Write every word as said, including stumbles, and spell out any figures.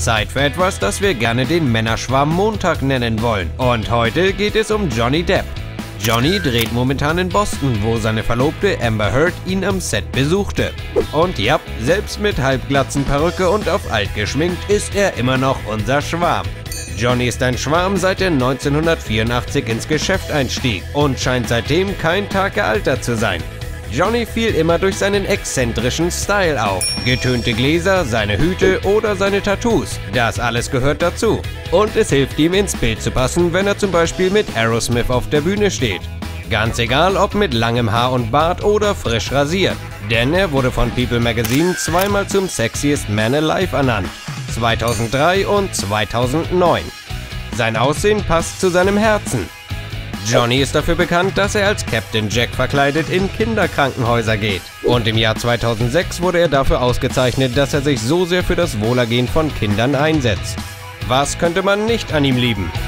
Zeit für etwas, das wir gerne den Männerschwarm Montag nennen wollen. Und heute geht es um Johnny Depp. Johnny dreht momentan in Boston, wo seine Verlobte Amber Heard ihn am Set besuchte. Und ja, selbst mit Halbglatzen, Perücke und auf alt geschminkt ist er immer noch unser Schwarm. Johnny ist ein Schwarm, seit er neunzehnhundertvierundachtzig ins Geschäft einstieg und scheint seitdem kein Tag gealtert zu sein. Johnny fiel immer durch seinen exzentrischen Style auf. Getönte Gläser, seine Hüte oder seine Tattoos. Das alles gehört dazu. Und es hilft ihm, ins Bild zu passen, wenn er zum Beispiel mit Aerosmith auf der Bühne steht. Ganz egal, ob mit langem Haar und Bart oder frisch rasiert. Denn er wurde von People Magazine zweimal zum Sexiest Man Alive ernannt. zweitausenddrei und zweitausendneun. Sein Aussehen passt zu seinem Herzen. Johnny ist dafür bekannt, dass er als Captain Jack verkleidet in Kinderkrankenhäuser geht. Und im Jahr zweitausendsechs wurde er dafür ausgezeichnet, dass er sich so sehr für das Wohlergehen von Kindern einsetzt. Was könnte man nicht an ihm lieben?